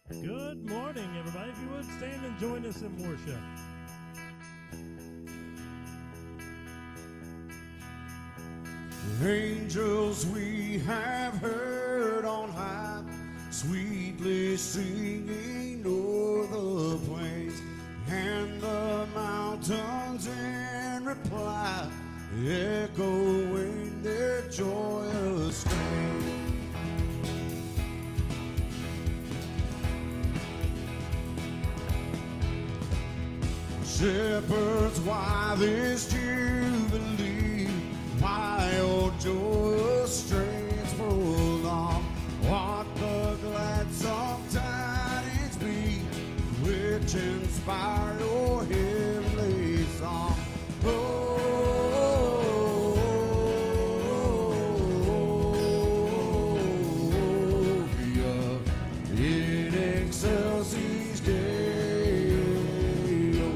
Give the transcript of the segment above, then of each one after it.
Good morning, everybody. If you would stand and join us in worship. Angels we have heard on high, sweetly singing o'er the plains, and the mountains in reply, echoing their joyous strain. Shepherds, why this jubilee? Why, oh, joyous strains prolong? What the gladsome tidings be, which inspire your heavenly song? Gloria in excelsis Deo.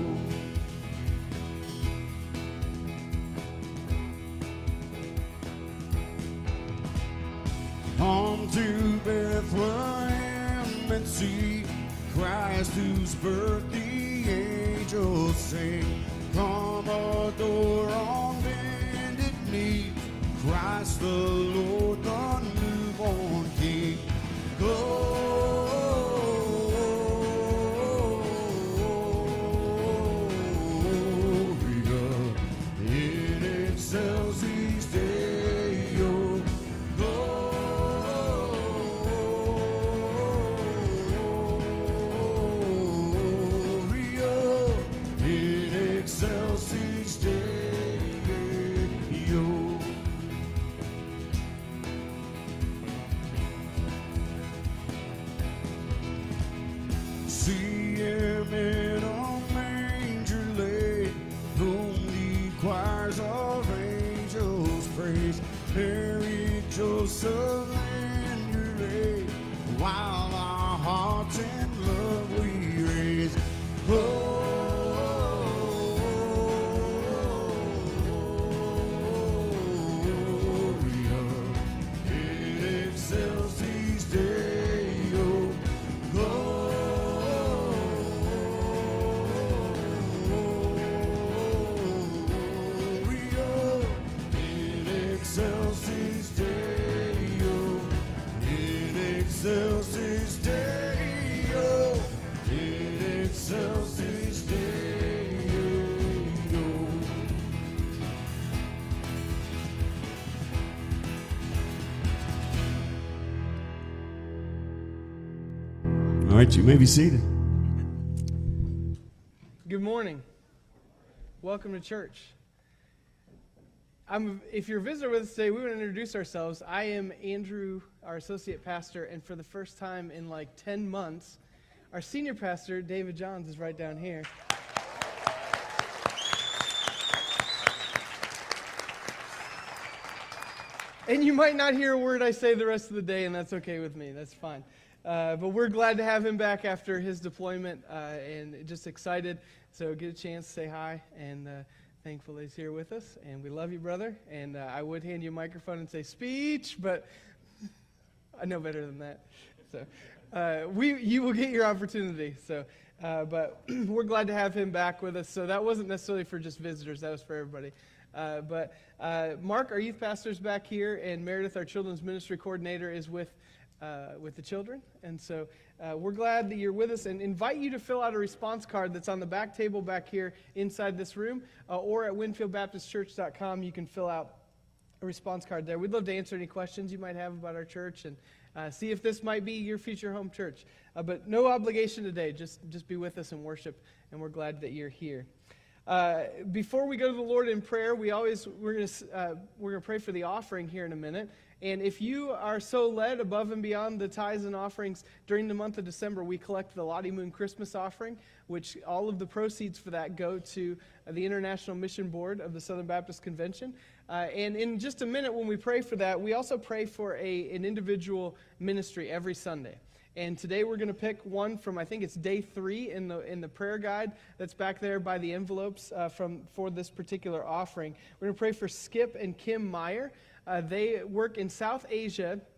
Come to Bethlehem and see Christ, whose birth the angels sing. Come adore on bended knee Christ the Lord, the newborn King. Gloria in excelsis Deo. Gloria in excelsis Deo. See him in a manger laid, whom the choirs of angels praise. Mary, Joseph, and your aid, while our hearts in love we raise. Gloria in excelsis Deo. Gloria in excelsis Deo. In excelsis Deo. In excelsis Deo. All right, you may be seated. Good morning. Welcome to church. If you're a visitor with us today, we want to introduce ourselves. I am Andrew, our associate pastor, and for the first time in like 10 months, our senior pastor, David Johns, is right down here. And you might not hear a word I say the rest of the day, and that's okay with me. That's fine. But we're glad to have him back after his deployment, and just excited. So get a chance to say hi, and thankful he's here with us. And we love you, brother. And I would hand you a microphone and say speech, but I know better than that. So you will get your opportunity. So, but we're glad to have him back with us. So that wasn't necessarily for just visitors. That was for everybody. But Mark, our youth pastor, is back here, and Meredith, our children's ministry coordinator, is with the children. And so we're glad that you're with us, and invite you to fill out a response card that's on the back table back here inside this room, or at winfieldbaptistchurch.com. You can fill out a response card there. We'd love to answer any questions you might have about our church, and see if this might be your future home church. But no obligation today. Just be with us and worship, and we're glad that you're here. Before we go to the Lord in prayer, we're going to pray for the offering here in a minute. And if you are so led above and beyond the tithes and offerings, during the month of December, we collect the Lottie Moon Christmas offering, which all of the proceeds for that go to the International Mission Board of the Southern Baptist Convention. And in just a minute, when we pray for that, we also pray for an individual ministry every Sunday. And today we're going to pick one from, I think it's day 3 in the prayer guide that's back there by the envelopes for this particular offering. We're going to pray for Skip and Kim Meyer. They work in South Asia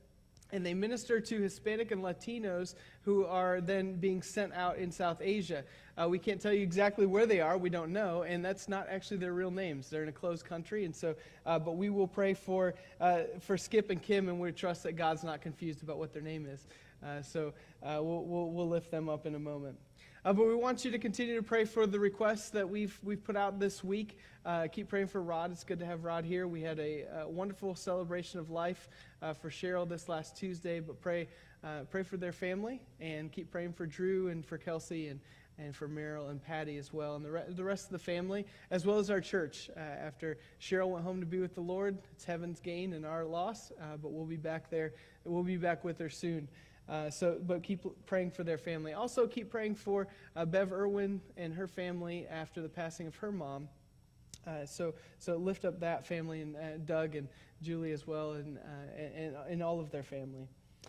and they minister to Hispanic and Latinos who are then being sent out in South Asia. We can't tell you exactly where they are. We don't know, and that's not actually their real names. They're in a closed country, and so. But we will pray for Skip and Kim, and we trust that God's not confused about what their name is. So we'll lift them up in a moment. But we want you to continue to pray for the requests that we've put out this week. Keep praying for Rod. It's good to have Rod here. We had a wonderful celebration of life for Cheryl this last Tuesday. But pray for their family, and keep praying for Drew and for Kelsey and for Meryl and Patty as well, and the rest of the family, as well as our church. After Cheryl went home to be with the Lord, it's heaven's gain and our loss. But we'll be back there. We'll be back with her soon. But keep praying for their family. Also, keep praying for Bev Irwin and her family after the passing of her mom. So lift up that family, and Doug and Julie as well, and all of their family.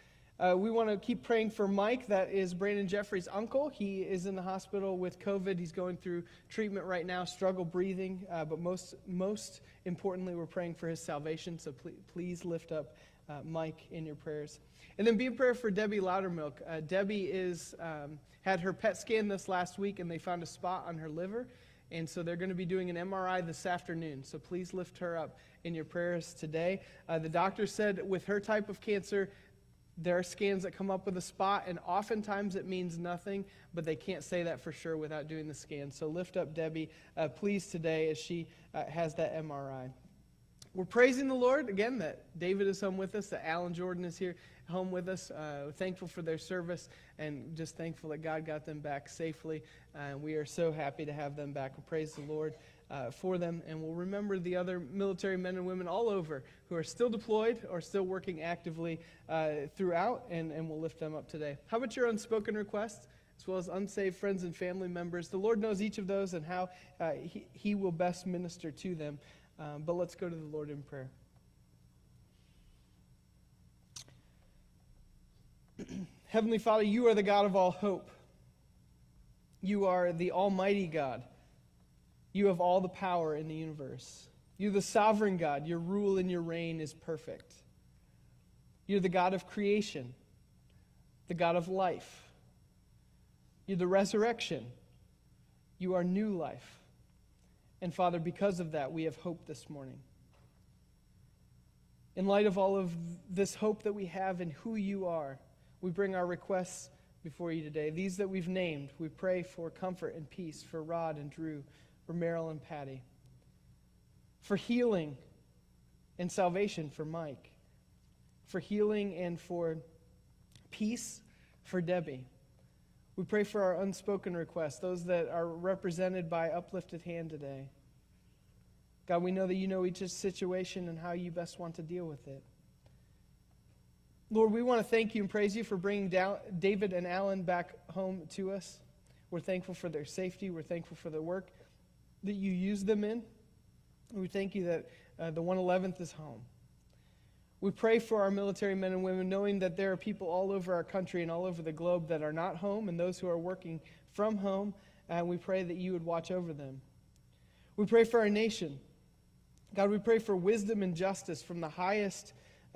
We want to keep praying for Mike. That is Brandon Jeffrey's uncle. He is in the hospital with COVID. He's going through treatment right now, struggle breathing. But most importantly, we're praying for his salvation. So please lift up Mike in your prayers. And then be in prayer for Debbie Loudermilk. Debbie had her PET scan this last week, and they found a spot on her liver. And so they're going to be doing an MRI this afternoon. So please lift her up in your prayers today. The doctor said with her type of cancer, there are scans that come up with a spot, and oftentimes it means nothing, but they can't say that for sure without doing the scan. So lift up Debbie, please, today as she has that MRI. We're praising the Lord, again, that David is home with us, that Alan Jordan is here home with us. Thankful for their service, and just thankful that God got them back safely. We are so happy to have them back. We praise the Lord for them, and we'll remember the other military men and women all over who are still deployed or still working actively throughout, and we'll lift them up today. How about your unspoken requests, as well as unsaved friends and family members? The Lord knows each of those and how He will best minister to them. But let's go to the Lord in prayer. Heavenly Father, you are the God of all hope. You are the Almighty God. You have all the power in the universe. You're the sovereign God. Your rule and your reign is perfect. You're the God of creation, the God of life. You're the resurrection. You are new life. And Father, because of that, we have hope this morning. In light of all of this hope that we have in who you are, we bring our requests before you today. These that we've named, we pray for comfort and peace for Rod and Drew, for Meryl and Patty, for healing and salvation for Mike, for healing and for peace for Debbie. We pray for our unspoken requests, those that are represented by uplifted hand today. God, we know that you know each situation and how you best want to deal with it. Lord, we want to thank you and praise you for bringing David and Alan back home to us. We're thankful for their safety. We're thankful for the work that you use them in. We thank you that the 111th is home. We pray for our military men and women, knowing that there are people all over our country and all over the globe that are not home, and those who are working from home, and we pray that you would watch over them. We pray for our nation. God, we pray for wisdom and justice from the highest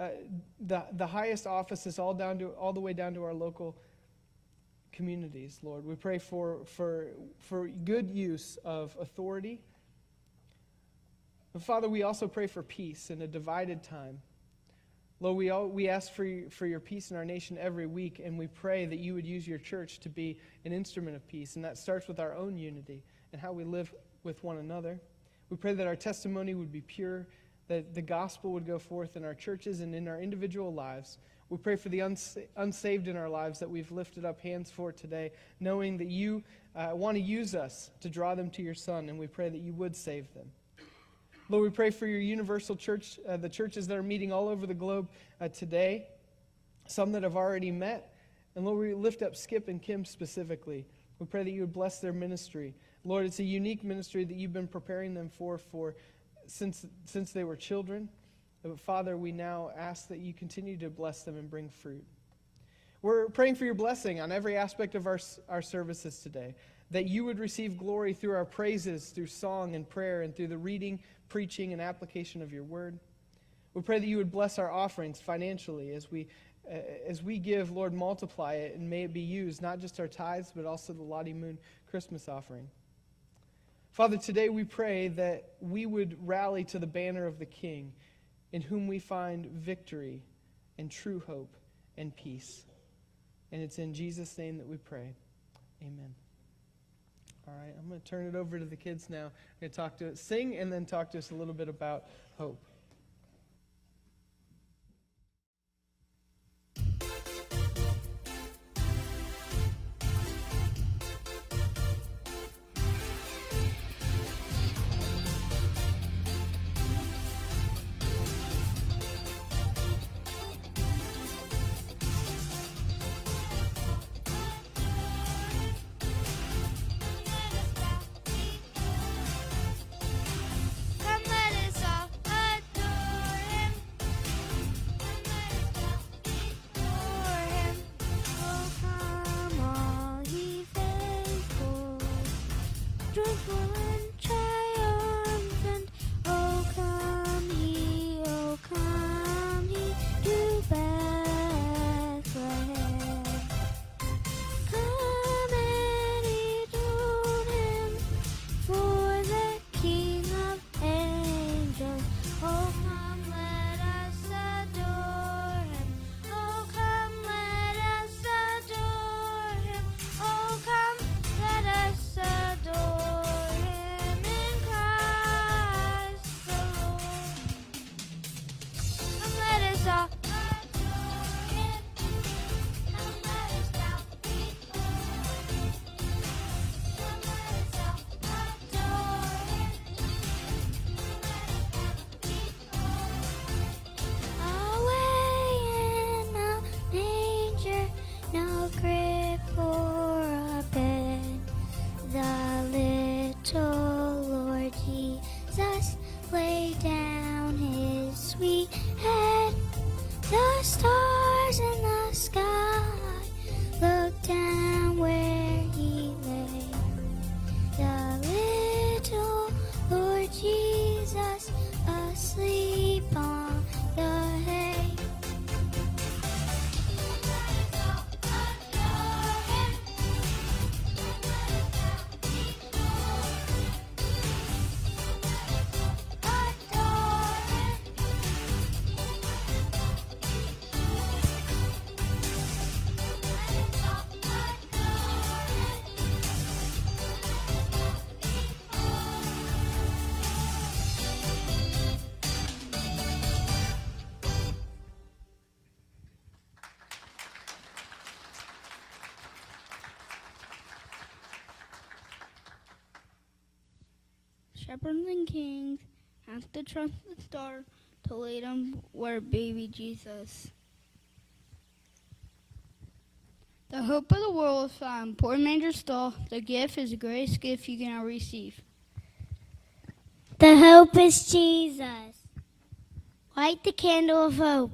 offices all the way down to our local communities, Lord. We pray for good use of authority. But Father, we also pray for peace in a divided time. Lord, we ask for your peace in our nation every week, and we pray that you would use your church to be an instrument of peace, and that starts with our own unity and how we live with one another. We pray that our testimony would be pure, that the gospel would go forth in our churches and in our individual lives. We pray for the unsaved in our lives that we've lifted up hands for today, knowing that you want to use us to draw them to your Son, and we pray that you would save them. Lord, we pray for your universal church, the churches that are meeting all over the globe today, some that have already met. And Lord, we lift up Skip and Kim specifically. We pray that you would bless their ministry. Lord, it's a unique ministry that you've been preparing them for since they were children. But Father, we now ask that you continue to bless them and bring fruit. We're praying for your blessing on every aspect of our services today, that you would receive glory through our praises, through song and prayer, and through the reading, preaching, and application of your word. We pray that you would bless our offerings financially as we As we give, Lord, multiply it, and may it be used, not just our tithes, but also the Lottie Moon Christmas offering. Father, today we pray that we would rally to the banner of the King, in whom we find victory and true hope and peace. And it's in Jesus' name that we pray. Amen. All right, I'm going to turn it over to the kids now. I'm going to sing and then talk to us a little bit about hope. Shepherds and kings have to trust the star to lead them where baby Jesus. The hope of the world is found. Poor manger stall. The gift is the greatest gift you can ever receive. The hope is Jesus. Light the candle of hope.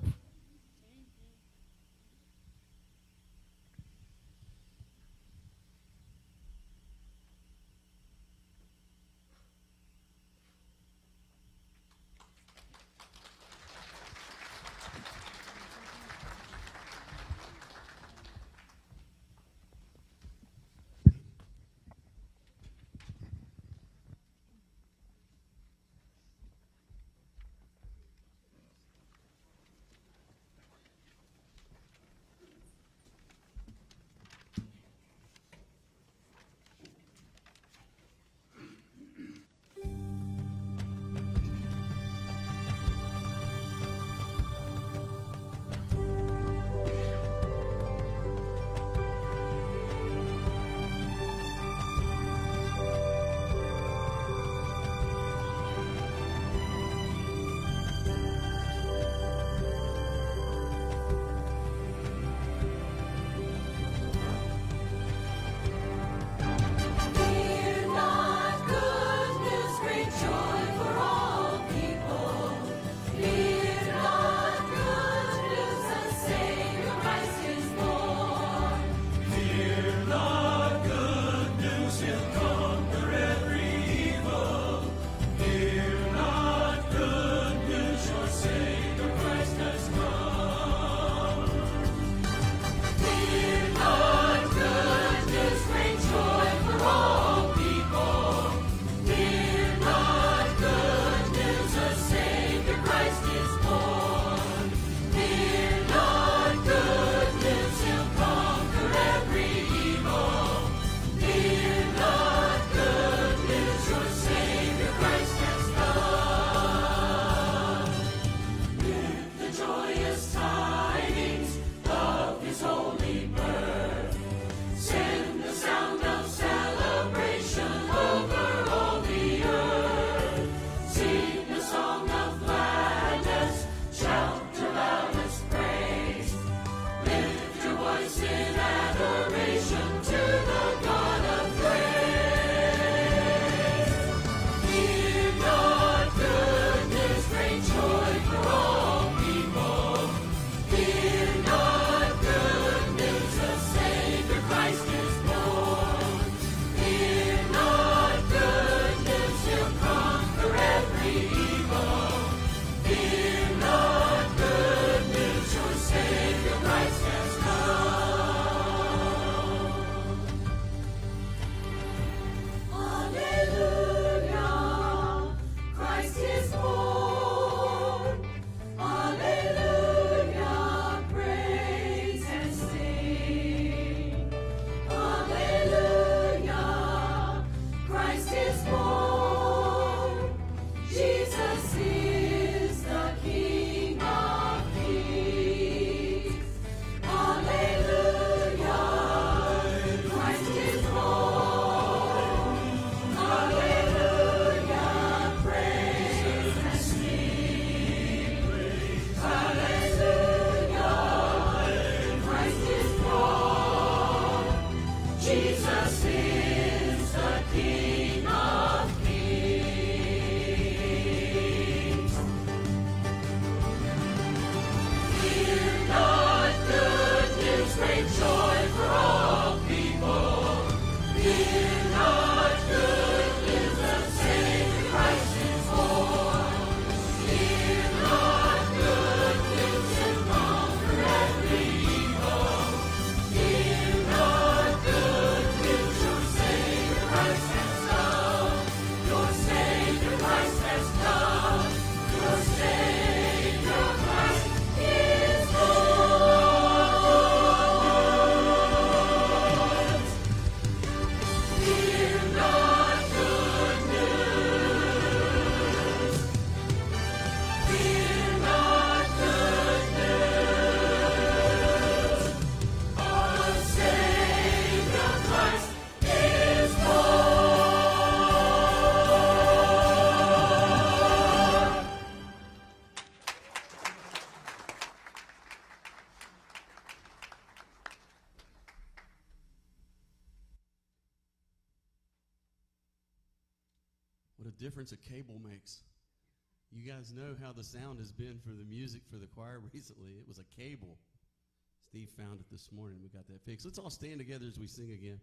difference a cable makes. You guys know how the sound has been for the music for the choir recently. It was a cable. Steve found it this morning. We got that fixed. Let's all stand together as we sing again.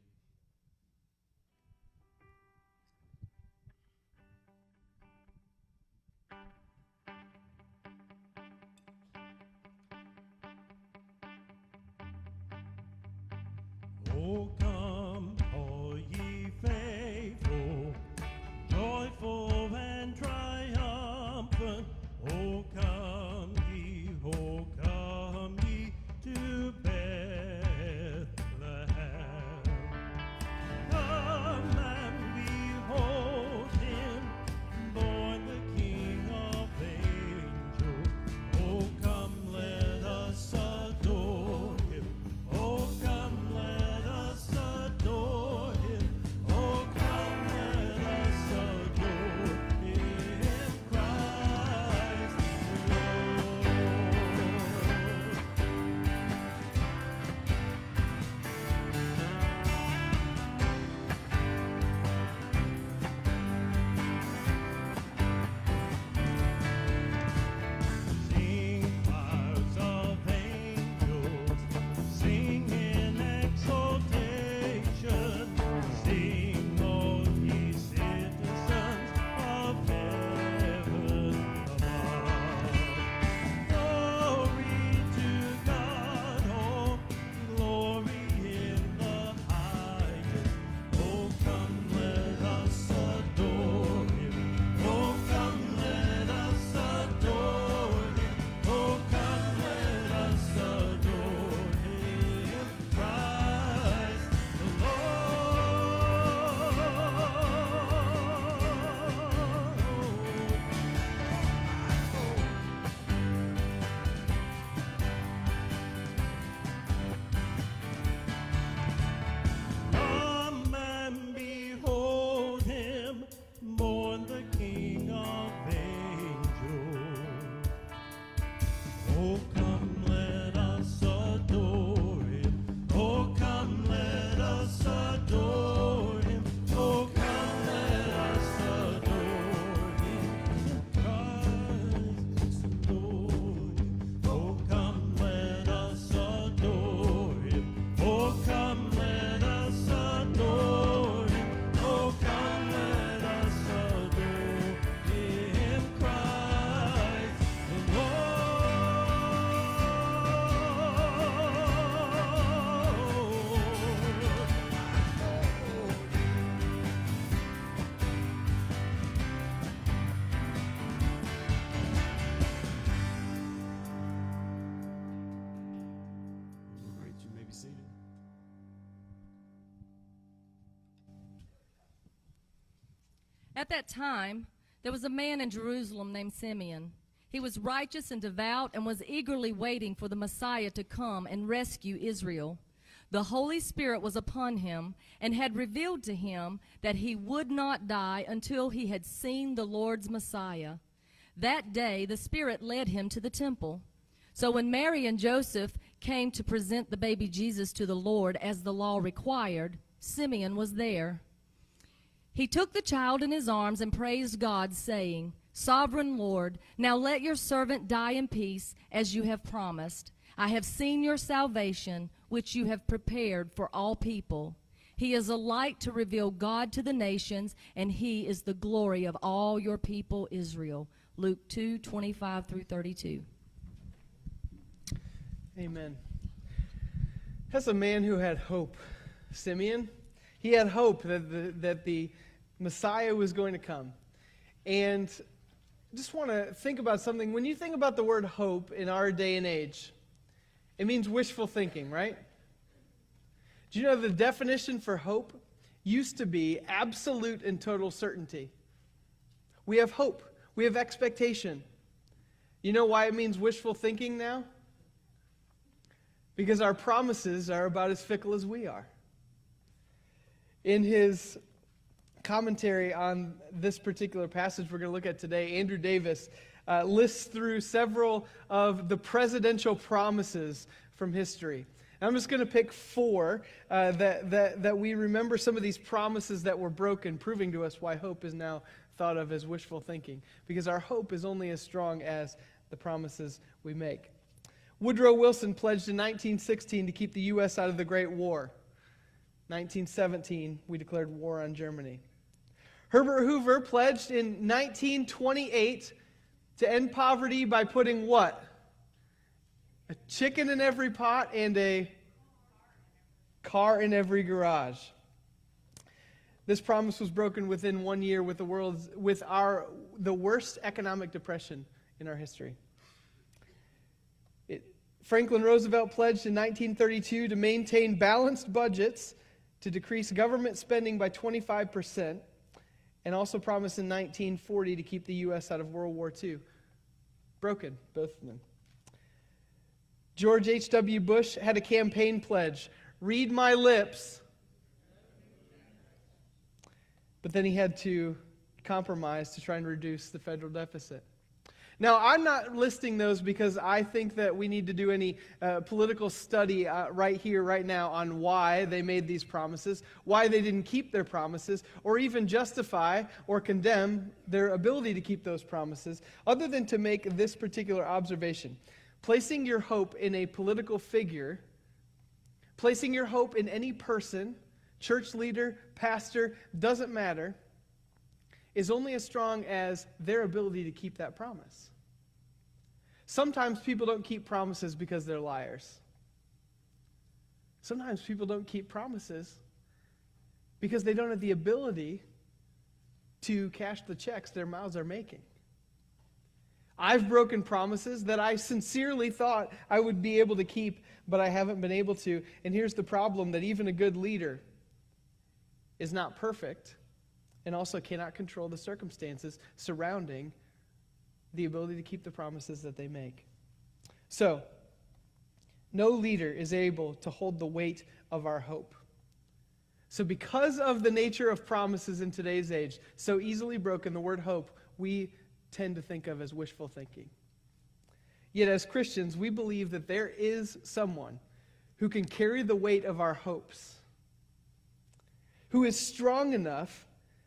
Oh, come, all ye faithful, joyful and triumphant. Oh, come ye to Bethlehem. Come and behold him, born the King of angels. Oh, come, let us adore him. Oh, come, let us adore him. Oh, come, let us adore him, Christ the Sing, choirs of angels, sing in exaltation. Sing, all ye citizens of heaven above. Glory to God, oh, glory in the highest. Oh, come, let us adore him. Oh, come, let us adore him. Oh, come, let us adore him, Christ the Come and behold him, born the King of angels. Oh, come, let us adore him. Oh, come, let us adore him. Oh, come, let us adore him, Christ adore him. Oh, come, let us adore him. Oh, come, let us adore him. Oh, come, let us adore him, Christ the All right, you may be seated. At that time, there was a man in Jerusalem named Simeon. He was righteous and devout and was eagerly waiting for the Messiah to come and rescue Israel. The Holy Spirit was upon him and had revealed to him that he would not die until he had seen the Lord's Messiah. That day, the Spirit led him to the temple. So when Mary and Joseph came to present the baby Jesus to the Lord as the law required, Simeon was there. He took the child in his arms and praised God, saying, Sovereign Lord, now let your servant die in peace, as you have promised. I have seen your salvation, which you have prepared for all people. He is a light to reveal God to the nations, and he is the glory of all your people, Israel. Luke 2:25 through 32. Amen. That's a man who had hope, Simeon. He had hope that the Messiah was going to come. And just want to think about something. When you think about the word hope in our day and age, it means wishful thinking, right? Do you know the definition for hope used to be absolute and total certainty? We have hope. We have expectation. You know why it means wishful thinking now? Because our promises are about as fickle as we are. In his commentary on this particular passage we're going to look at today, Andrew Davis lists through several of the presidential promises from history. I'm just going to pick four that we remember some of these promises that were broken, proving to us why hope is now thought of as wishful thinking, because our hope is only as strong as the promises we make. Woodrow Wilson pledged in 1916 to keep the U.S. out of the Great War. 1917, we declared war on Germany. Herbert Hoover pledged in 1928 to end poverty by putting what? A chicken in every pot and a car in every garage. This promise was broken within 1 year with the worst economic depression in our history. Franklin Roosevelt pledged in 1932 to maintain balanced budgets, to decrease government spending by 25%, and also promised in 1940 to keep the U.S. out of World War II. Broken, both of them. George H.W. Bush had a campaign pledge, read my lips. But then he had to compromise to try and reduce the federal deficit. Now, I'm not listing those because I think that we need to do any political study right here, right now, on why they made these promises, why they didn't keep their promises, or even justify or condemn their ability to keep those promises, other than to make this particular observation. Placing your hope in a political figure, placing your hope in any person, church leader, pastor, doesn't matter, is only as strong as their ability to keep that promise. Sometimes people don't keep promises because they're liars. Sometimes people don't keep promises because they don't have the ability to cash the checks their mouths are making. I've broken promises that I sincerely thought I would be able to keep, but I haven't been able to. And here's the problem, that even a good leader is not perfect and also cannot control the circumstances surrounding the ability to keep the promises that they make. So, no leader is able to hold the weight of our hope. So because of the nature of promises in today's age, so easily broken, the word hope, we tend to think of as wishful thinking. Yet as Christians, we believe that there is someone who can carry the weight of our hopes, who is strong enough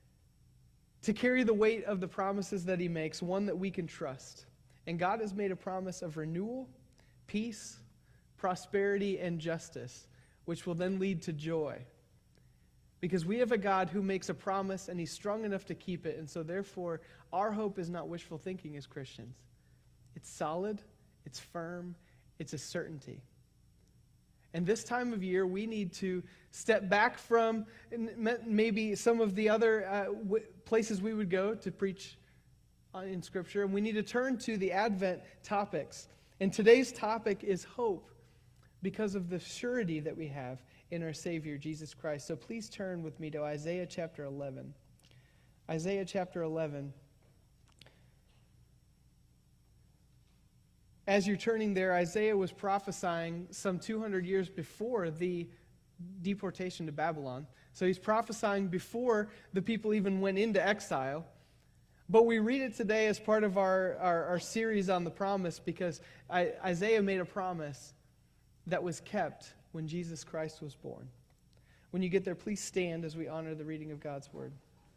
to carry the weight of the promises that he makes, one that we can trust. And God has made a promise of renewal, peace, prosperity, and justice, which will then lead to joy. Because we have a God who makes a promise and he's strong enough to keep it. And so therefore, our hope is not wishful thinking as Christians. It's solid, it's firm, it's a certainty. And this time of year, we need to step back from maybe some of the other places we would go to preach in Scripture, and we need to turn to the Advent topics. And today's topic is hope, because of the surety that we have in our Savior, Jesus Christ. So please turn with me to Isaiah chapter 11. Isaiah chapter 11. As you're turning there, Isaiah was prophesying some 200 years before the deportation to Babylon. So he's prophesying before the people even went into exile. But we read it today as part of our series on the promise, because Isaiah made a promise that was kept when Jesus Christ was born. When you get there, please stand as we honor the reading of God's word.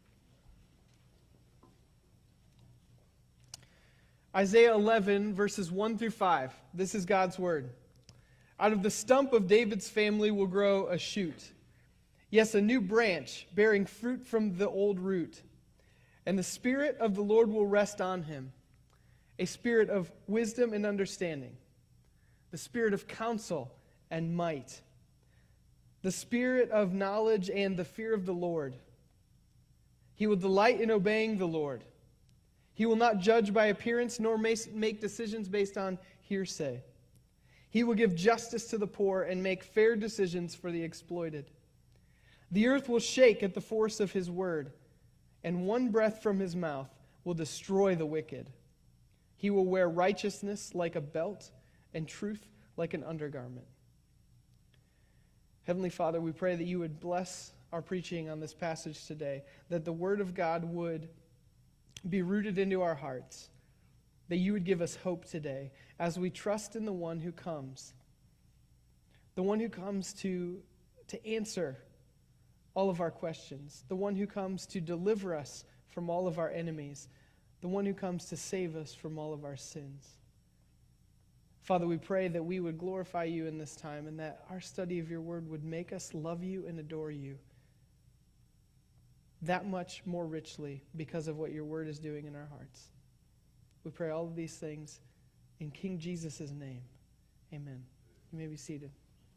Isaiah 11, verses 1 through 5. This is God's word. Out of the stump of David's family will grow a shoot. Yes, a new branch bearing fruit from the old root. And the Spirit of the Lord will rest on him, a spirit of wisdom and understanding, the spirit of counsel and might, the spirit of knowledge and the fear of the Lord. He will delight in obeying the Lord. He will not judge by appearance, nor make decisions based on hearsay. He will give justice to the poor and make fair decisions for the exploited. The earth will shake at the force of his word, and one breath from his mouth will destroy the wicked. He will wear righteousness like a belt and truth like an undergarment. Heavenly Father, we pray that you would bless our preaching on this passage today, that the word of God would be rooted into our hearts, that you would give us hope today as we trust in the one who comes, the one who comes to answer all of our questions, the one who comes to deliver us from all of our enemies, the one who comes to save us from all of our sins. Father, we pray that we would glorify you in this time and that our study of your word would make us love you and adore you that much more richly because of what your word is doing in our hearts. We pray all of these things in King Jesus' name. Amen. You may be seated.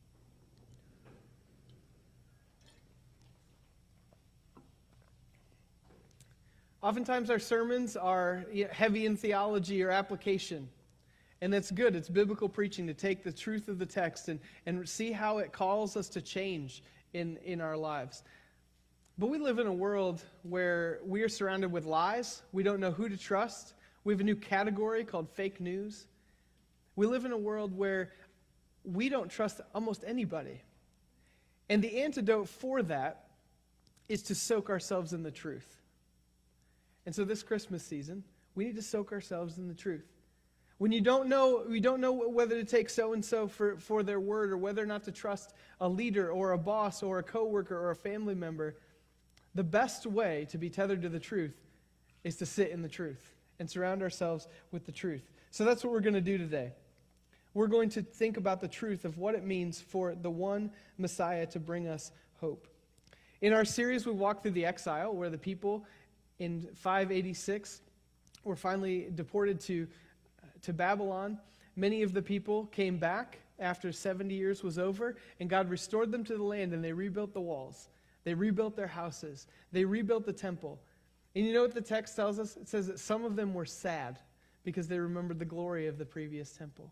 Oftentimes our sermons are heavy in theology or application. And that's good. It's biblical preaching to take the truth of the text and see how it calls us to change in our lives. But we live in a world where we are surrounded with lies. We don't know who to trust. We have a new category called fake news. We live in a world where we don't trust almost anybody. And the antidote for that is to soak ourselves in the truth. And so this Christmas season, we need to soak ourselves in the truth. When we don't know whether to take so-and-so for their word or whether or not to trust a leader or a boss or a coworker or a family member, the best way to be tethered to the truth is to sit in the truth and surround ourselves with the truth. So that's what we're going to do today. We're going to think about the truth of what it means for the one Messiah to bring us hope. In our series, we walked through the exile where the people in 586 were finally deported to Babylon. Many of the people came back after 70 years was over, and God restored them to the land, and they rebuilt the walls. They rebuilt their houses. They rebuilt the temple. And you know what the text tells us? It says that some of them were sad because they remembered the glory of the previous temple.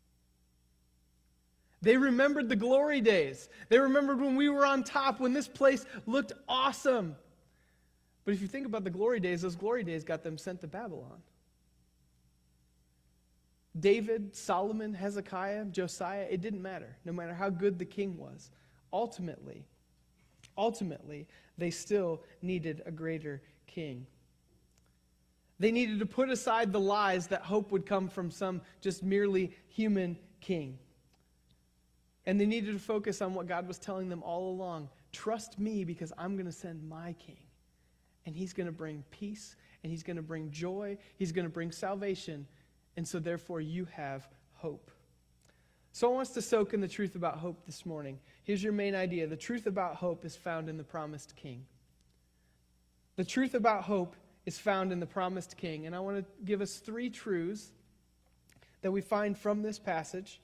They remembered the glory days. They remembered when we were on top, when this place looked awesome. But if you think about the glory days, those glory days got them sent to Babylon. David, Solomon, Hezekiah, Josiah, it didn't matter. No matter how good the king was. Ultimately, they still needed a greater king. They needed to put aside the lies that hope would come from some just merely human king. And they needed to focus on what God was telling them all along. Trust me because I'm going to send my king. And he's going to bring peace, and he's going to bring joy, he's going to bring salvation, and so therefore you have hope. So I want us to soak in the truth about hope this morning. Here's your main idea. The truth about hope is found in the promised king. The truth about hope is found in the promised king, and I want to give us 3 truths that we find from this passage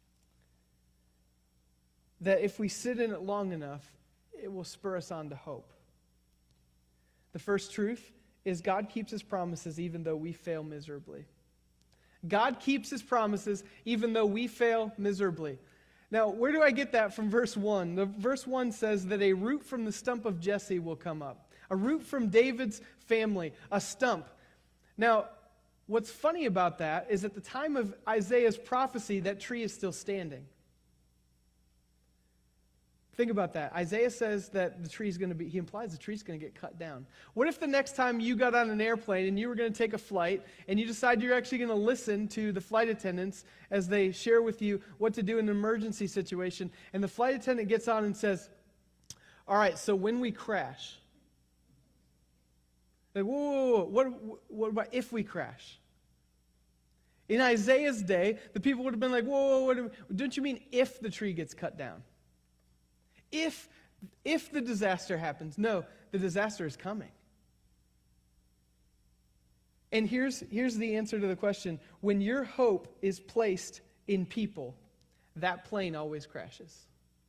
that if we sit in it long enough, it will spur us on to hope. The first truth is God keeps his promises even though we fail miserably. God keeps his promises even though we fail miserably. Now, where do I get that from verse 1? Verse 1 says that a root from the stump of Jesse will come up. A root from David's family, a stump. Now, what's funny about that is at the time of Isaiah's prophecy, that tree is still standing. Think about that. Isaiah says that he implies the tree's going to get cut down. What if the next time you got on an airplane and you were going to take a flight and you decide you're actually going to listen to the flight attendants as they share with you what to do in an emergency situation, and the flight attendant gets on and says, all right, so when we crash, like, whoa, what about if we crash? In Isaiah's day, the people would have been like, whoa, don't you mean if the tree gets cut down? If the disaster happens. No, the disaster is coming. And here's the answer to the question. When your hope is placed in people, that plane always crashes.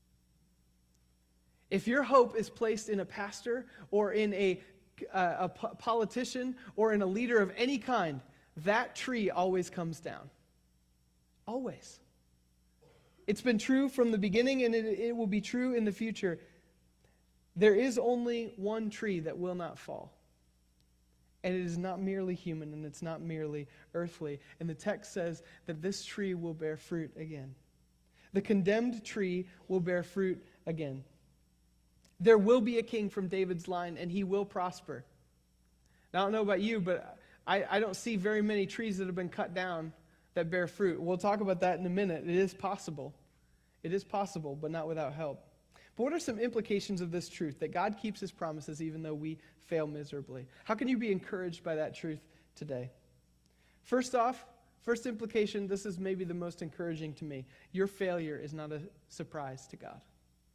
If your hope is placed in a pastor or in a politician or in a leader of any kind, that tree always comes down. Always. It's been true from the beginning, and it will be true in the future. There is only one tree that will not fall. And it is not merely human, and it's not merely earthly. And the text says that this tree will bear fruit again. The condemned tree will bear fruit again. There will be a king from David's line, and he will prosper. Now, I don't know about you, but I don't see very many trees that have been cut down that bear fruit. We'll talk about that in a minute. It is possible. It is possible, but not without help. But what are some implications of this truth, that God keeps his promises even though we fail miserably? How can you be encouraged by that truth today? First off, first implication, this is maybe the most encouraging to me. Your failure is not a surprise to God.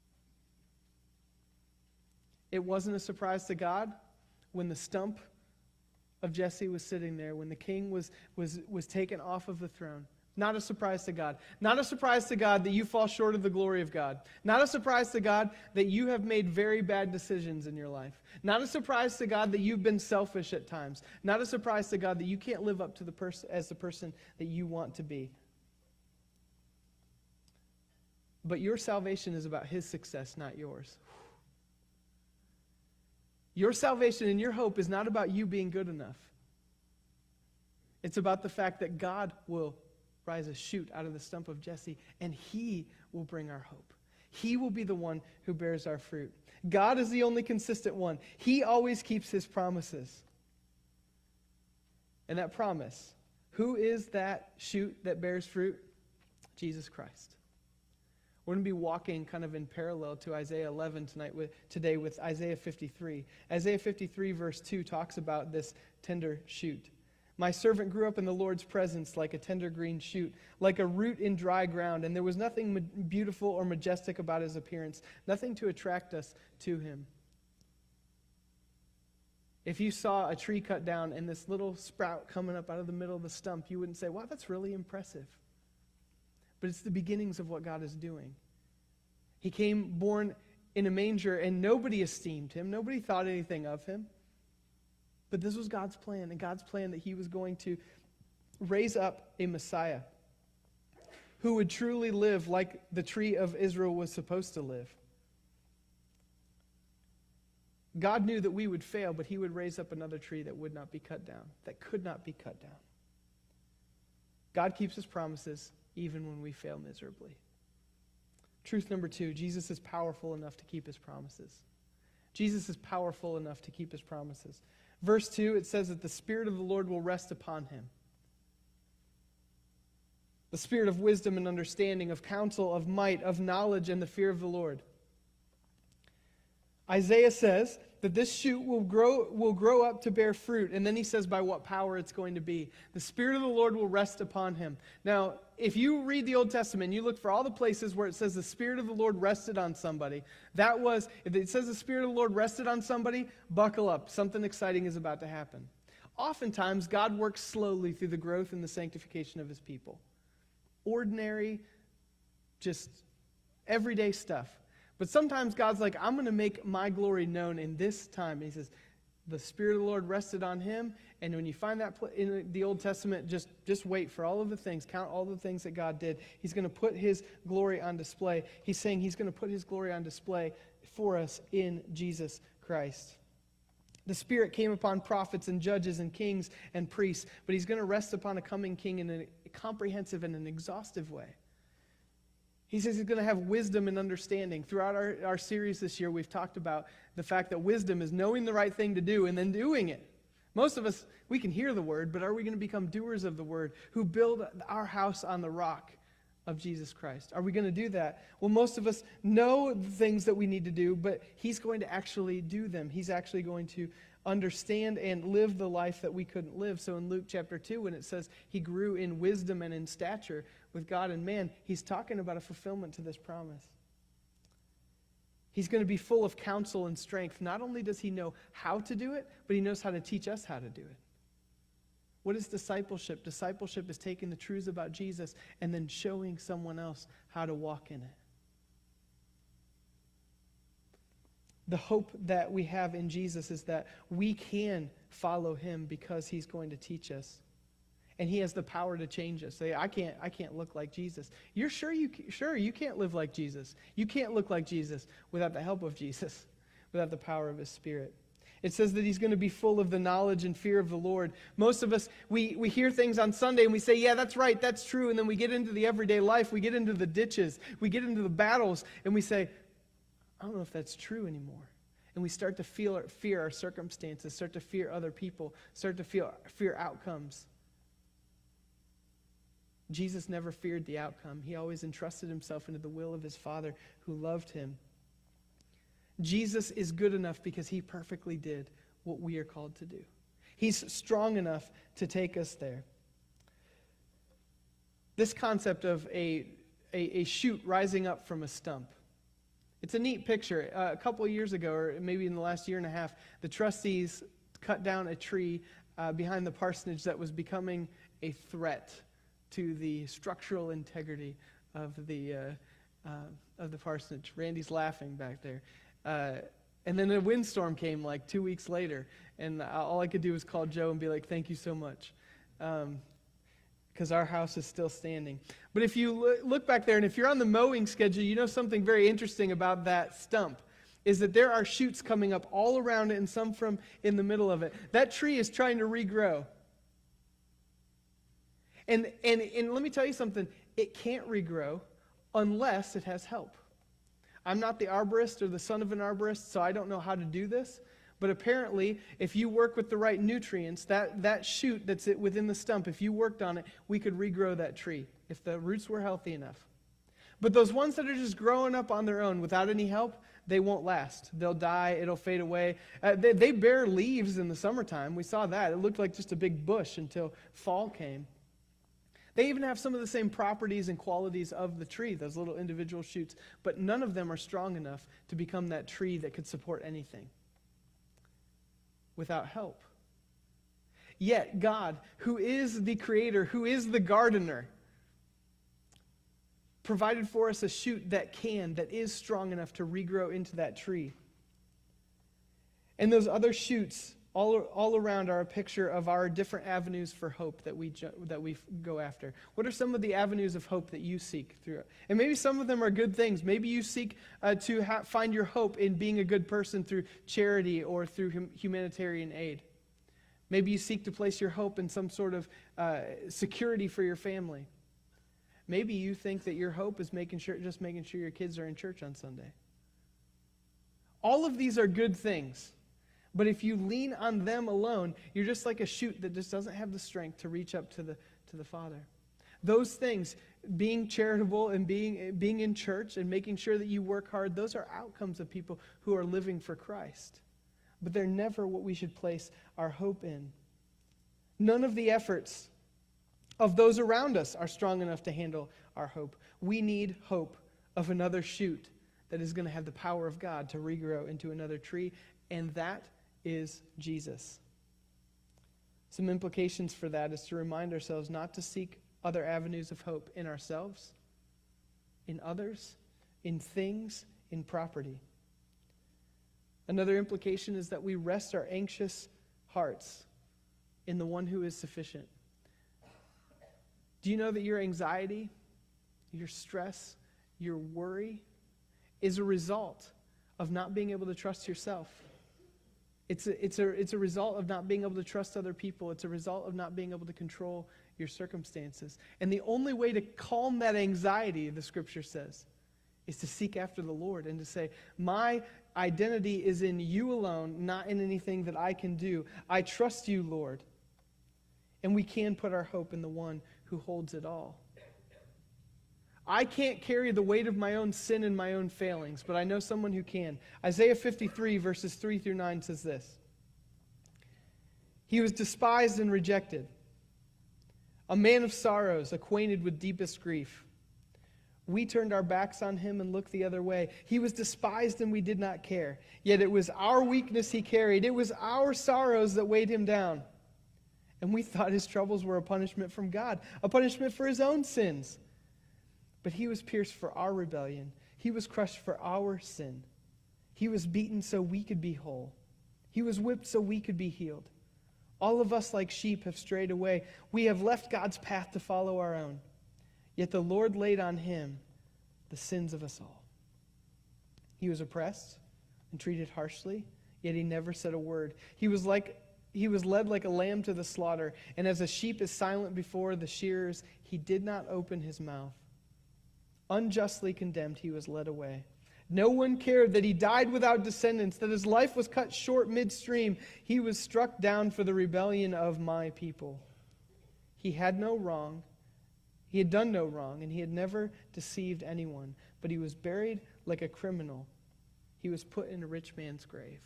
It wasn't a surprise to God when the stump of Jesse was sitting there, when the king was taken off of the throne. Not a surprise to God. Not a surprise to God that you fall short of the glory of God. Not a surprise to God that you have made very bad decisions in your life. Not a surprise to God that you've been selfish at times. Not a surprise to God that you can't live up to the person that you want to be. But your salvation is about his success, not yours. Your salvation and your hope is not about you being good enough. It's about the fact that God will rise a shoot out of the stump of Jesse, and he will bring our hope. He will be the one who bears our fruit. God is the only consistent one. He always keeps his promises. And that promise, who is that shoot that bears fruit? Jesus Christ. We're going to be walking kind of in parallel to Isaiah 11 today with Isaiah 53. Isaiah 53 verse 2 talks about this tender shoot. My servant grew up in the Lord's presence like a tender green shoot, like a root in dry ground, and there was nothing beautiful or majestic about his appearance, nothing to attract us to him. If you saw a tree cut down and this little sprout coming up out of the middle of the stump, you wouldn't say, wow, that's really impressive. But it's the beginnings of what God is doing. He came born in a manger, and nobody esteemed him. Nobody thought anything of him. But this was God's plan, and God's plan that he was going to raise up a Messiah who would truly live like the tree of Israel was supposed to live. God knew that we would fail, but he would raise up another tree that would not be cut down, that could not be cut down. God keeps his promises even when we fail miserably. Truth number 2, Jesus is powerful enough to keep his promises. Jesus is powerful enough to keep his promises. Verse 2, it says that the Spirit of the Lord will rest upon him. The Spirit of wisdom and understanding, of counsel, of might, of knowledge, and the fear of the Lord. Isaiah says that this shoot will grow up to bear fruit, and then he says by what power it's going to be. The Spirit of the Lord will rest upon him. Now, if you read the Old Testament, you look for all the places where it says the Spirit of the Lord rested on somebody. If it says the Spirit of the Lord rested on somebody, buckle up. Something exciting is about to happen. Oftentimes, God works slowly through the growth and the sanctification of his people. Ordinary, just everyday stuff. But sometimes God's like, I'm going to make my glory known in this time. And he says, the Spirit of the Lord rested on him. And when you find that in the Old Testament, just wait for all of the things. Count all the things that God did. He's going to put his glory on display. He's saying he's going to put his glory on display for us in Jesus Christ. The Spirit came upon prophets and judges and kings and priests, but he's going to rest upon a coming king in a comprehensive and an exhaustive way. He says he's going to have wisdom and understanding. Throughout our series this year, we've talked about the fact that wisdom is knowing the right thing to do and then doing it. Most of us, we can hear the word, but are we going to become doers of the word who build our house on the rock of Jesus Christ? Are we going to do that? Well, most of us know the things that we need to do, but he's going to actually do them. He's actually going to understand and live the life that we couldn't live. So in Luke chapter 2, when it says he grew in wisdom and in stature with God and man, he's talking about a fulfillment to this promise. He's going to be full of counsel and strength. Not only does he know how to do it, but he knows how to teach us how to do it. What is discipleship? Discipleship is taking the truths about Jesus and then showing someone else how to walk in it. The hope that we have in Jesus is that we can follow him because he's going to teach us. And he has the power to change us. Say, I can't look like Jesus. You're sure you can't live like Jesus. You can't look like Jesus without the help of Jesus, without the power of his Spirit. It says that he's going to be full of the knowledge and fear of the Lord. Most of us, we hear things on Sunday and we say, yeah, that's right, that's true. And then we get into the everyday life, we get into the ditches, we get into the battles, and we say, I don't know if that's true anymore. And we start to fear our circumstances, start to fear other people, start to fear outcomes. Jesus never feared the outcome. He always entrusted himself into the will of his Father who loved him. Jesus is good enough because he perfectly did what we are called to do. He's strong enough to take us there. This concept of a shoot rising up from a stump. It's a neat picture. A couple of years ago, or maybe in the last year and a half, the trustees cut down a tree behind the parsonage that was becoming a threat to the structural integrity of the parsonage. Randy's laughing back there. And then a windstorm came like 2 weeks later, and all I could do was call Joe and be like, thank you so much, because our house is still standing. But if you look back there, and if you're on the mowing schedule, you know something very interesting about that stump is that there are shoots coming up all around it and some from in the middle of it. That tree is trying to regrow. And let me tell you something, it can't regrow unless it has help. I'm not the arborist or the son of an arborist, so I don't know how to do this. But apparently, if you work with the right nutrients, that shoot that's within the stump, if you worked on it, we could regrow that tree if the roots were healthy enough. But those ones that are just growing up on their own without any help, they won't last. They'll die. It'll fade away. They bear leaves in the summertime. We saw that. It looked like just a big bush until fall came. They even have some of the same properties and qualities of the tree, those little individual shoots, but none of them are strong enough to become that tree that could support anything without help. Yet God, who is the creator, who is the gardener, provided for us a shoot that is strong enough to regrow into that tree. And those other shoots all around are a picture of our different avenues for hope that we go after. What are some of the avenues of hope that you seek through it? And maybe some of them are good things. Maybe you seek to find your hope in being a good person through charity or through humanitarian aid. Maybe you seek to place your hope in some sort of security for your family. Maybe you think that your hope is just making sure your kids are in church on Sunday. All of these are good things. But if you lean on them alone, you're just like a shoot that just doesn't have the strength to reach up to the Father. Those things, being charitable and being in church and making sure that you work hard, those are outcomes of people who are living for Christ. But they're never what we should place our hope in. None of the efforts of those around us are strong enough to handle our hope. We need hope of another shoot that is going to have the power of God to regrow into another tree, and that is Jesus. Some implications for that is to remind ourselves not to seek other avenues of hope in ourselves, in others, in things, in property. Another implication is that we rest our anxious hearts in the one who is sufficient. Do you know that your anxiety, your stress, your worry is a result of not being able to trust yourself? It's a result of not being able to trust other people. It's a result of not being able to control your circumstances. And the only way to calm that anxiety, the scripture says, is to seek after the Lord and to say, my identity is in you alone, not in anything that I can do. I trust you, Lord. And we can put our hope in the one who holds it all. I can't carry the weight of my own sin and my own failings, but I know someone who can. Isaiah 53, verses 3 through 9 says this. He was despised and rejected, a man of sorrows, acquainted with deepest grief. We turned our backs on him and looked the other way. He was despised and we did not care. Yet it was our weakness he carried. It was our sorrows that weighed him down. And we thought his troubles were a punishment from God, a punishment for his own sins. But he was pierced for our rebellion. He was crushed for our sin. He was beaten so we could be whole. He was whipped so we could be healed. All of us like sheep have strayed away. We have left God's path to follow our own. Yet the Lord laid on him the sins of us all. He was oppressed and treated harshly, yet he never said a word. He was led like a lamb to the slaughter, and as a sheep is silent before the shearers, he did not open his mouth. Unjustly condemned, he was led away. No one cared that he died without descendants, that his life was cut short midstream. He was struck down for the rebellion of my people. He had no wrong. He had done no wrong, and he had never deceived anyone. But he was buried like a criminal. He was put in a rich man's grave.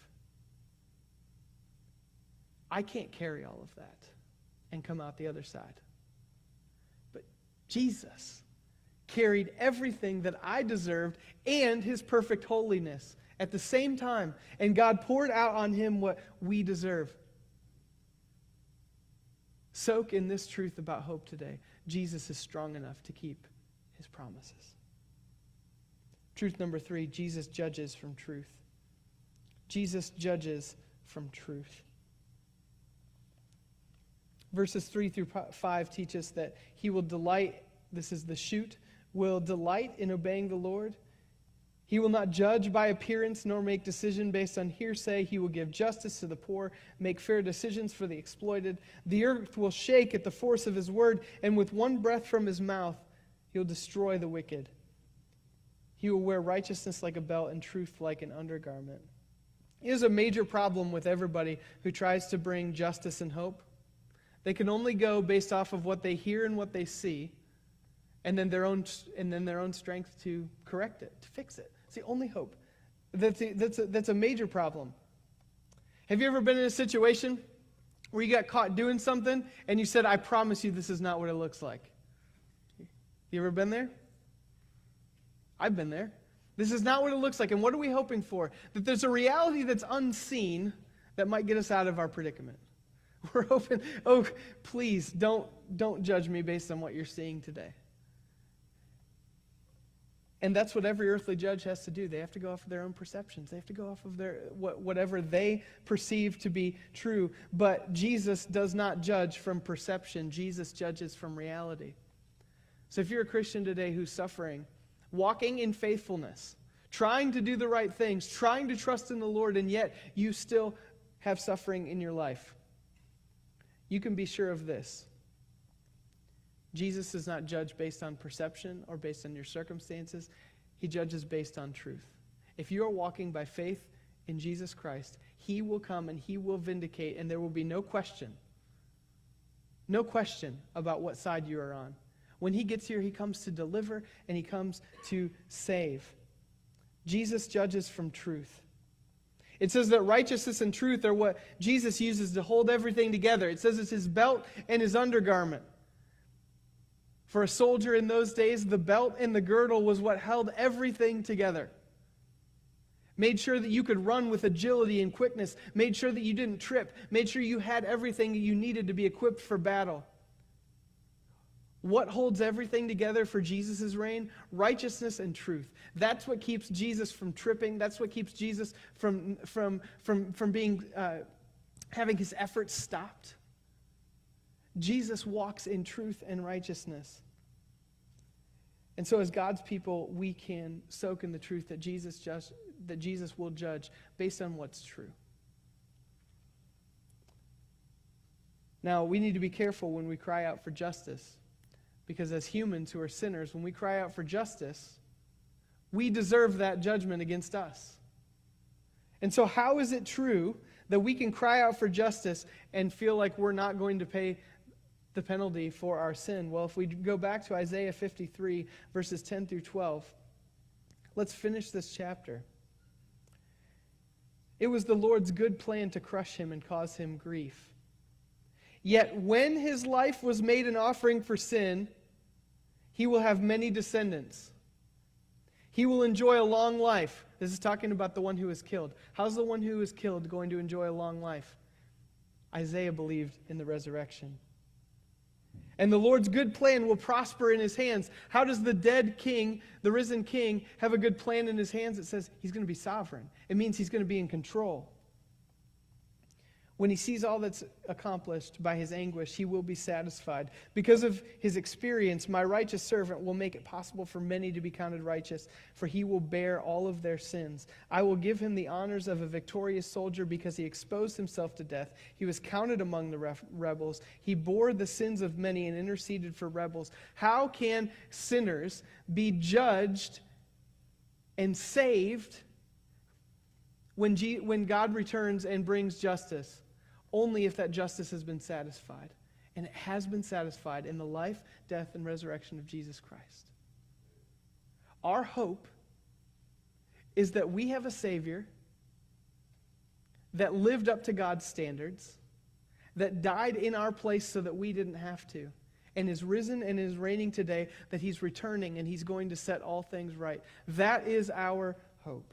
I can't carry all of that and come out the other side. But Jesus carried everything that I deserved and his perfect holiness at the same time. And God poured out on him what we deserve. Soak in this truth about hope today. Jesus is strong enough to keep his promises. Truth number 3, Jesus judges from truth. Jesus judges from truth. Verses 3 through 5 teach us that he will delight, this is the shoot, will delight in obeying the Lord. He will not judge by appearance nor make decision based on hearsay. He will give justice to the poor, make fair decisions for the exploited. The earth will shake at the force of his word, and with one breath from his mouth, he'll destroy the wicked. He will wear righteousness like a belt and truth like an undergarment. It is a major problem with everybody who tries to bring justice and hope. They can only go based off of what they hear and what they see, and then their own strength to correct it, to fix it. It's the only hope. That's a major problem. Have you ever been in a situation where you got caught doing something and you said, "I promise you this is not what it looks like"? You ever been there? I've been there. This is not what it looks like. And what are we hoping for? That there's a reality that's unseen that might get us out of our predicament. We're hoping, oh, please don't judge me based on what you're seeing today. And that's what every earthly judge has to do. They have to go off of their own perceptions. They have to go off of their whatever they perceive to be true. But Jesus does not judge from perception. Jesus judges from reality. So if you're a Christian today who's suffering, walking in faithfulness, trying to do the right things, trying to trust in the Lord, and yet you still have suffering in your life, you can be sure of this. Jesus does not judge based on perception or based on your circumstances. He judges based on truth. If you are walking by faith in Jesus Christ, he will come and he will vindicate, and there will be no question about what side you are on. When he gets here, he comes to deliver and he comes to save. Jesus judges from truth. It says that righteousness and truth are what Jesus uses to hold everything together. It says it's his belt and his undergarment. For a soldier in those days, the belt and the girdle was what held everything together. Made sure that you could run with agility and quickness. Made sure that you didn't trip. Made sure you had everything that you needed to be equipped for battle. What holds everything together for Jesus' reign? Righteousness and truth. That's what keeps Jesus from tripping. That's what keeps Jesus from being having his efforts stopped. Jesus walks in truth and righteousness. And so as God's people, we can soak in the truth that Jesus will judge based on what's true. Now, we need to be careful when we cry out for justice. Because as humans who are sinners, when we cry out for justice, we deserve that judgment against us. And so how is it true that we can cry out for justice and feel like we're not going to pay the penalty for our sin? Well, if we go back to Isaiah 53, verses 10 through 12, let's finish this chapter. It was the Lord's good plan to crush him and cause him grief. Yet when his life was made an offering for sin, he will have many descendants. He will enjoy a long life. This is talking about the one who was killed. How's the one who was killed going to enjoy a long life? Isaiah believed in the resurrection. And the Lord's good plan will prosper in his hands. How does the dead king, the risen king, have a good plan in his hands? It says he's going to be sovereign. It means he's going to be in control. When he sees all that's accomplished by his anguish, he will be satisfied. Because of his experience, my righteous servant will make it possible for many to be counted righteous, for he will bear all of their sins. I will give him the honors of a victorious soldier because he exposed himself to death. He was counted among the rebels. He bore the sins of many and interceded for rebels. How can sinners be judged and saved when God returns and brings justice? Only if that justice has been satisfied. And it has been satisfied in the life, death, and resurrection of Jesus Christ. Our hope is that we have a Savior that lived up to God's standards, that died in our place so that we didn't have to, and is risen and is reigning today, that he's returning and he's going to set all things right. That is our hope.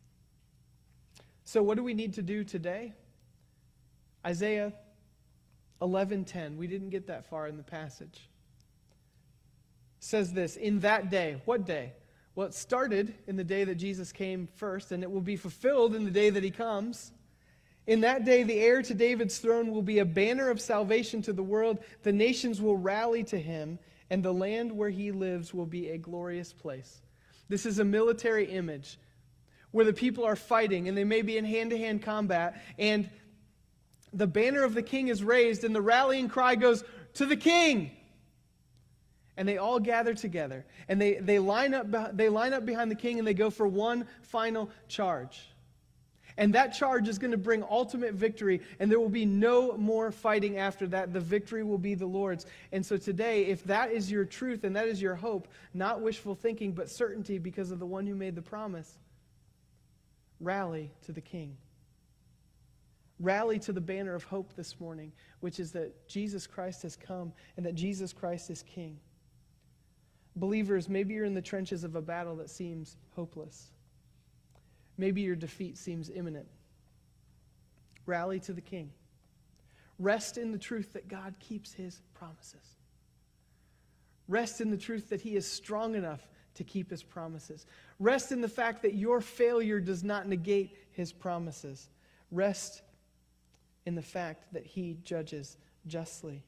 So what do we need to do today? Isaiah 11:10. We didn't get that far in the passage. Says this, in that day. What day? Well, it started in the day that Jesus came first, and it will be fulfilled in the day that he comes. In that day, the heir to David's throne will be a banner of salvation to the world. The nations will rally to him, and the land where he lives will be a glorious place. This is a military image where the people are fighting, and they may be in hand-to-hand combat, and the banner of the king is raised, and the rallying cry goes, to the king! And they all gather together, and they line up behind the king, and they go for one final charge. And that charge is going to bring ultimate victory, and there will be no more fighting after that. The victory will be the Lord's. And so today, if that is your truth and that is your hope, not wishful thinking, but certainty because of the one who made the promise, rally to the King. Rally to the banner of hope this morning, which is that Jesus Christ has come and that Jesus Christ is King. Believers, maybe you're in the trenches of a battle that seems hopeless. Maybe your defeat seems imminent. Rally to the King. Rest in the truth that God keeps his promises. Rest in the truth that he is strong enough to keep his promises. Rest in the fact that your failure does not negate his promises. Rest in the fact that he judges justly.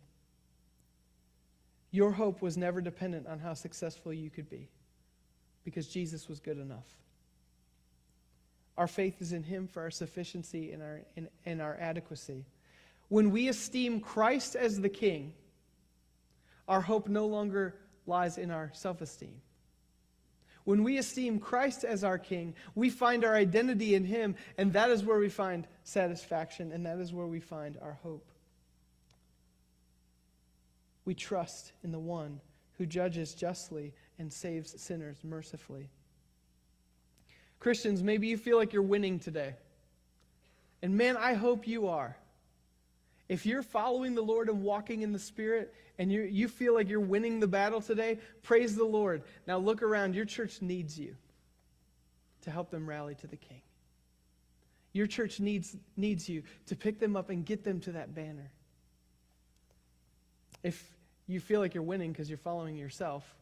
Your hope was never dependent on how successful you could be, because Jesus was good enough. Our faith is in him for our sufficiency and our adequacy. When we esteem Christ as the King, our hope no longer lies in our self-esteem. When we esteem Christ as our King, we find our identity in him, and that is where we find satisfaction, and that is where we find our hope. We trust in the one who judges justly and saves sinners mercifully. Christians, maybe you feel like you're winning today. And man, I hope you are. If you're following the Lord and walking in the Spirit, and you feel like you're winning the battle today, praise the Lord. Now look around. Your church needs you to help them rally to the King. Your church needs you to pick them up and get them to that banner. If you feel like you're winning because you're following yourself,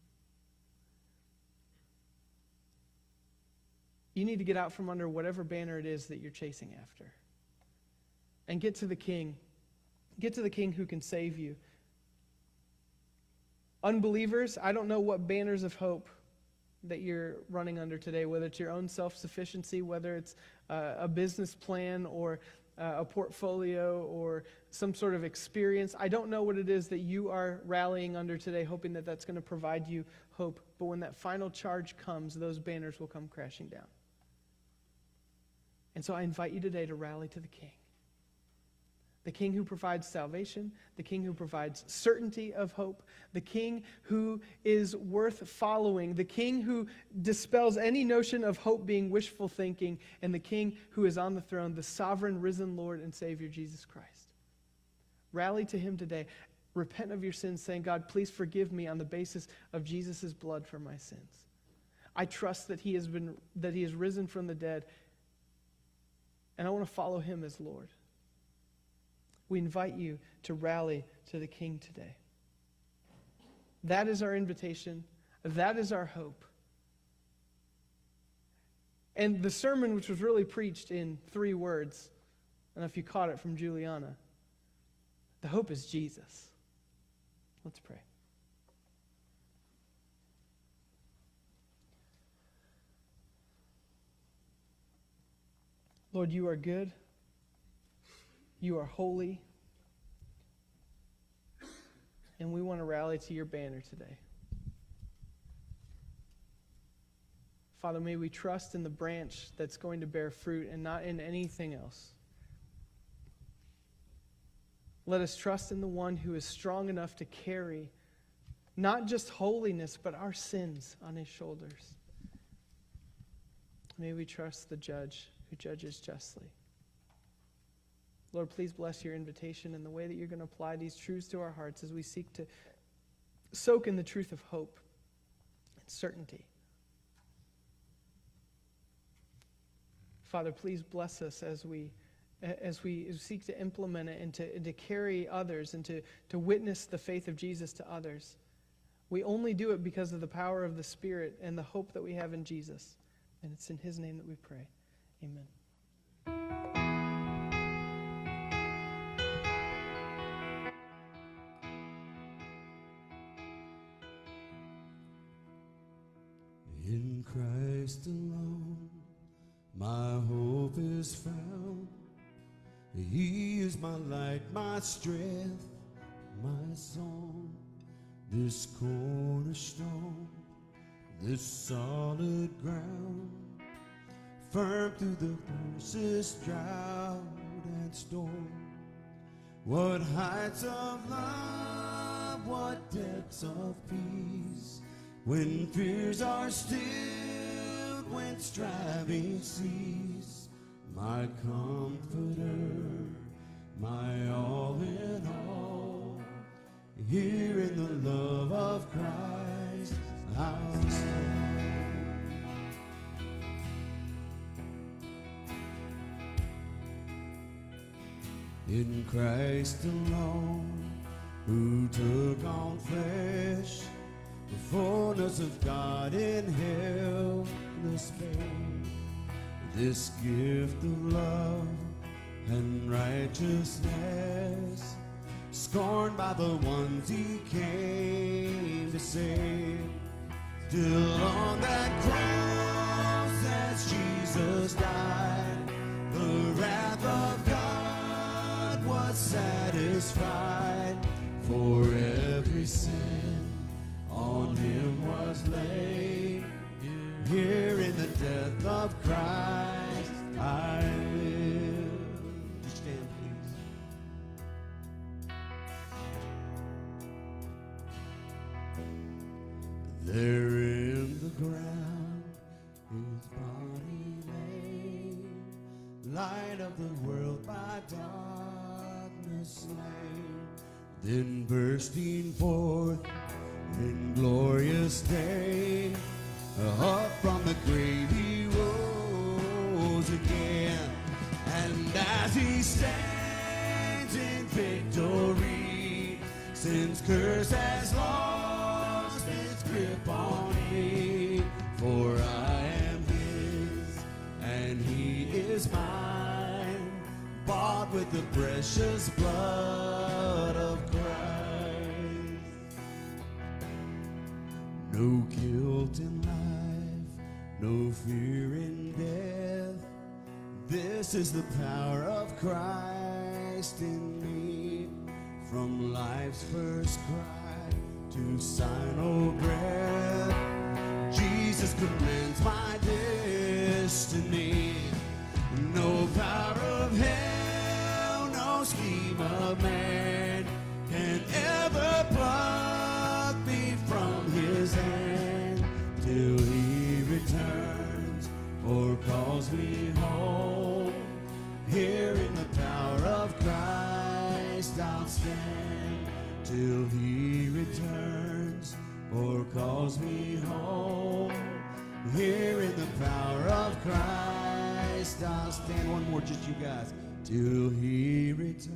you need to get out from under whatever banner it is that you're chasing after. And get to the King. Get to the King who can save you. Unbelievers, I don't know what banners of hope that you're running under today, whether it's your own self-sufficiency, whether it's a business plan or a portfolio or some sort of experience. I don't know what it is that you are rallying under today, hoping that that's going to provide you hope. But when that final charge comes, those banners will come crashing down. And so I invite you today to rally to the King. The King who provides salvation, the King who provides certainty of hope, the King who is worth following, the King who dispels any notion of hope being wishful thinking, and the King who is on the throne, the sovereign, risen Lord and Savior, Jesus Christ. Rally to him today. Repent of your sins, saying, God, please forgive me on the basis of Jesus' blood for my sins. I trust that he has risen from the dead, and I want to follow him as Lord. We invite you to rally to the King today. That is our invitation. That is our hope. And the sermon, which was really preached in 3 words, I don't know if you caught it from Juliana, the hope is Jesus. Let's pray. Lord, you are good. You are holy, and we want to rally to your banner today. Father, may we trust in the branch that's going to bear fruit and not in anything else. Let us trust in the one who is strong enough to carry not just holiness, but our sins on his shoulders. May we trust the judge who judges justly. Lord, please bless your invitation and the way that you're going to apply these truths to our hearts as we seek to soak in the truth of hope and certainty. Father, please bless us as we seek to implement it and to carry others and to witness the faith of Jesus to others. We only do it because of the power of the Spirit and the hope that we have in Jesus. And it's in his name that we pray. Amen. In Christ alone, my hope is found. He is my light, my strength, my song. This cornerstone, this solid ground, firm through the fiercest drought and storm. What heights of love, what depths of peace, when fears are stilled, when striving cease. My comforter, my all in all, here in the love of Christ I'll stand. In Christ alone, who took on flesh, the fullness of God in helpless babe. This gift of love and righteousness, scorned by the ones he came to save. Still on that cross as Jesus died, the wrath of God was satisfied. For every sin on him was laid. Here in the death of Christ I live. Would you stand, please? There in the ground his body lay, light of the world by darkness slain. Then bursting forth in glorious day, up from the grave he rose again. And as he stands in victory, sin's curse has lost its grip on me. For I am his and he is mine, bought with the precious blood of Christ. No guilt in life, no fear in death. This is the power of Christ in me. From life's first cry to final breath, Jesus commands my destiny. No power of hell, no scheme of man can ever pluck me from his hand, till he returns or calls me home. Here in the power of Christ I'll stand, till he returns or calls me home. Here in the power of Christ I'll stand. One more, just you guys. Till he returns.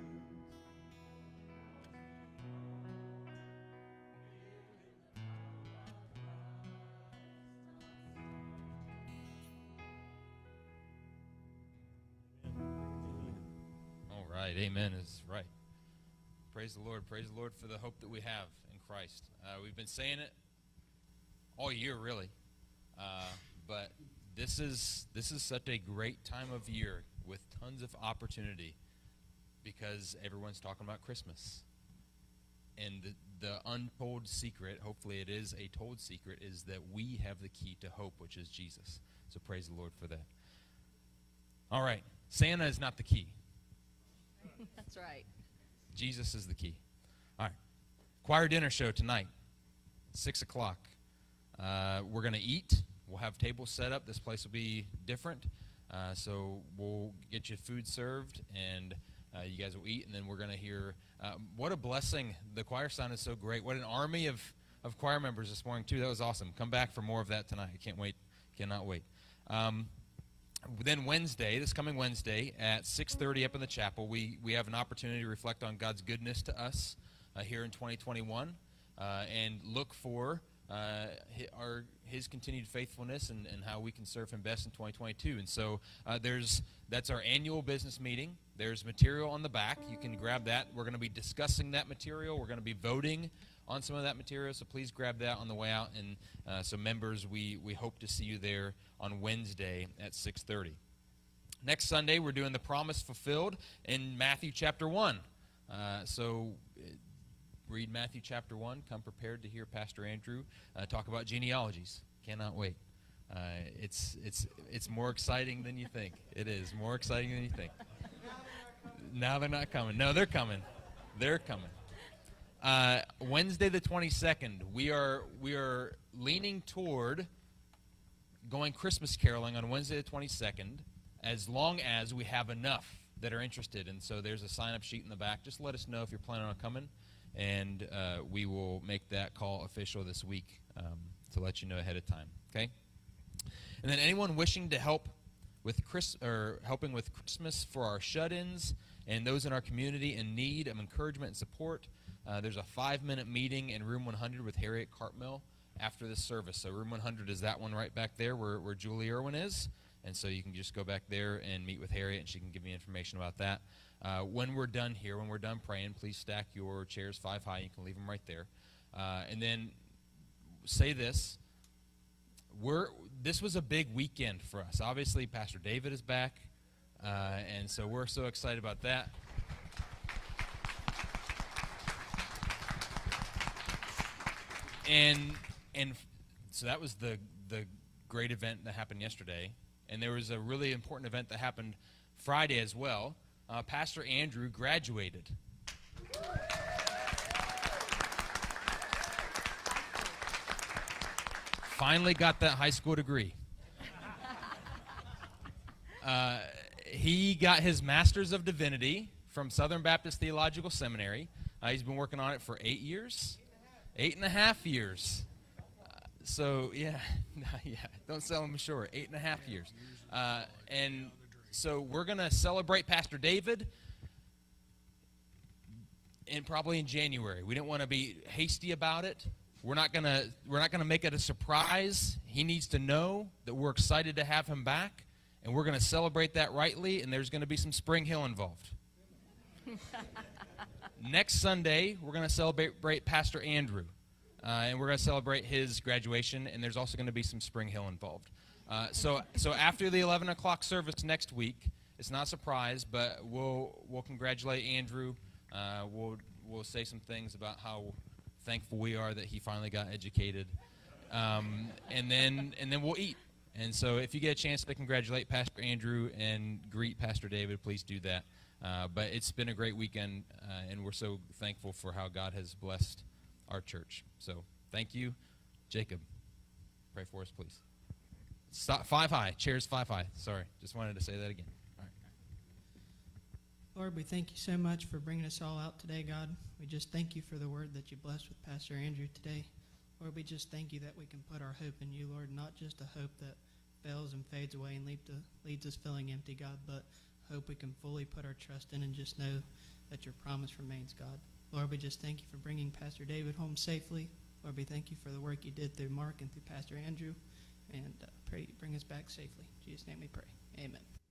All right, amen is right. Praise the Lord for the hope that we have in Christ. We've been saying it all year, really, but this is such a great time of year with tons of opportunity, because everyone's talking about Christmas. And the untold secret, hopefully it is a told secret, is that we have the key to hope, which is Jesus. So praise the Lord for that. All right, Santa is not the key. That's right. Jesus is the key. All right, choir dinner show tonight, 6 o'clock. We're going to eat, We'll have tables set up. This place will be different. So we'll get you food served, and you guys will eat, and then we're going to hear what a blessing. The choir sounded so great. What an army of choir members this morning, too. That was awesome. Come back for more of that tonight. I can't wait. Cannot wait. Then Wednesday, this coming Wednesday at 6:30 up in the chapel, we have an opportunity to reflect on God's goodness to us here in 2021 and look for his continued faithfulness and how we can serve him best in 2022. And so that's our annual business meeting. There's material on the back. You can grab that. We're going to be discussing that material. We're going to be voting on some of that material, so please grab that on the way out. And so members, we hope to see you there on Wednesday at 6:30. Next Sunday, we're doing the promise fulfilled in Matthew chapter 1. Read Matthew chapter 1. Come prepared to hear Pastor Andrew talk about genealogies. Cannot wait. It's more exciting than you think. It is more exciting than you think. Now they're not coming. No, they're coming. They're coming. Wednesday the 22nd, we are leaning toward going Christmas caroling on Wednesday the 22nd, as long as we have enough that are interested. And so there's a sign-up sheet in the back. Just let us know if you're planning on coming, and we will make that call official this week to let you know ahead of time. Okay. And then anyone wishing to help with helping with Christmas for our shut-ins and those in our community in need of encouragement and support. There's a 5-minute meeting in room 100 with Harriet Cartmill after this service. So room 100 is that one right back there where Julie Irwin is. And so you can just go back there and meet with Harriet, and she can give you information about that. When we're done here, when we're done praying, please stack your chairs 5 high. You can leave them right there. And then say this. This was a big weekend for us. Obviously, Pastor David is back, and so we're so excited about that. And so that was the great event that happened yesterday. And there was a really important event that happened Friday as well. Pastor Andrew graduated. Finally got that high school degree. He got his Master's of Divinity from Southern Baptist Theological Seminary. He's been working on it for 8 years. 8.5 years. So, yeah, don't sell him short. 8.5 years. And so we're going to celebrate Pastor David probably in January. We didn't want to be hasty about it. We're not gonna make it a surprise. He needs to know that we're excited to have him back, and we're going to celebrate that rightly, and there's going to be some Spring Hill involved. Next Sunday, we're going to celebrate Pastor Andrew, and we're going to celebrate his graduation, and there's also going to be some Spring Hill involved. So after the 11 o'clock service next week, it's not a surprise, but we'll congratulate Andrew. We'll say some things about how thankful we are that he finally got educated, and then we'll eat. And so if you get a chance to congratulate Pastor Andrew and greet Pastor David, please do that. But it's been a great weekend, and we're so thankful for how God has blessed our church. So thank you. Jacob, pray for us, please. Stop, 5 high. Chairs 5 high. Sorry, just wanted to say that again. All right. Lord, we thank you so much for bringing us all out today, God. We just thank you for the word that you blessed with Pastor Andrew today. Lord, we just thank you that we can put our hope in you, Lord, not just a hope that fails and fades away and leaves us feeling empty, God, but hope we can fully put our trust in and just know that your promise remains, God. Lord, we just thank you for bringing Pastor David home safely. Lord, we thank you for the work you did through Mark and through Pastor Andrew, and pray you bring us back safely. In Jesus' name we pray. Amen.